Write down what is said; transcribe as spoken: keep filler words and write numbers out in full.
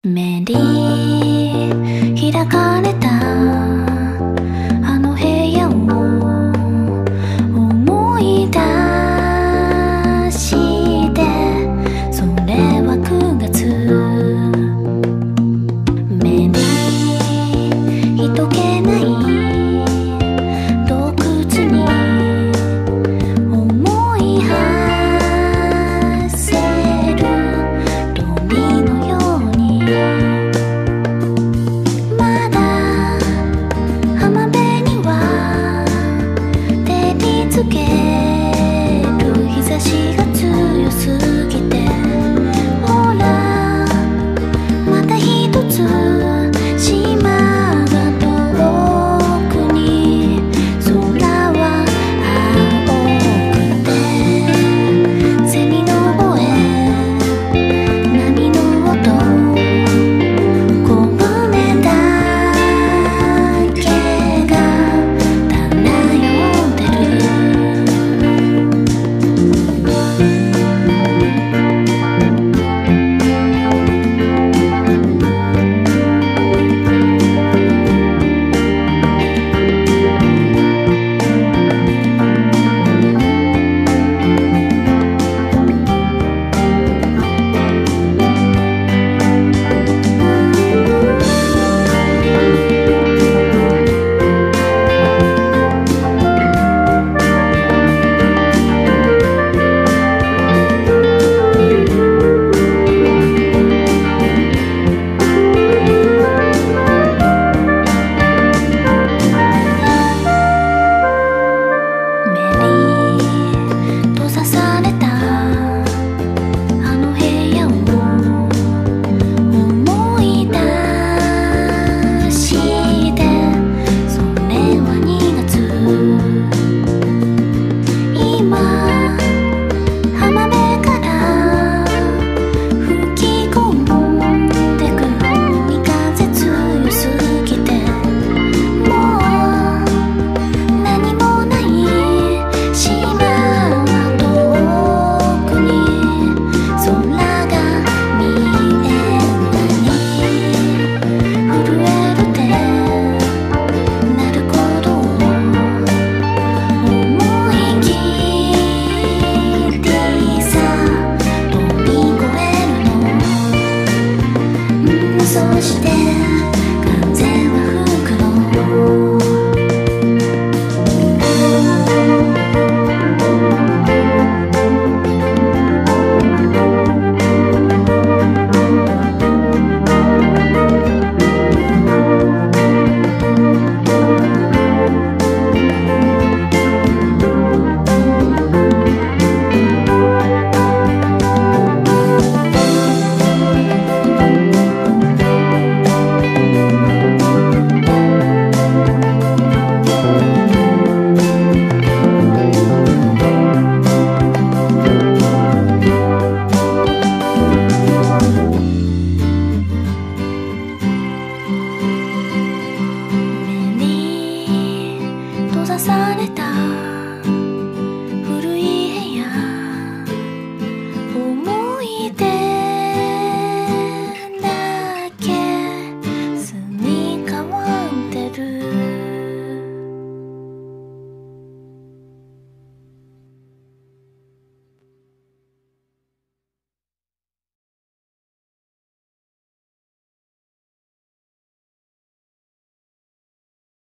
目に開かれたあの部屋を思い出して、それはくがつ、目に人気ない洞窟に思い馳せる鳥のように、まだ浜辺には照りつける日差しが強すぎて、ほらまた一つ島が遠くに、空は青くて蝉の声、波の音、小舟だけが漂ってる。閉ざされたあの部屋を思い出して、それはにがつ、今浜辺から吹き込んでく海風強すぎて、もう何もない島は遠くに、空が見えない震える手なることを思い切りさ飛び越えるの、うん、そして風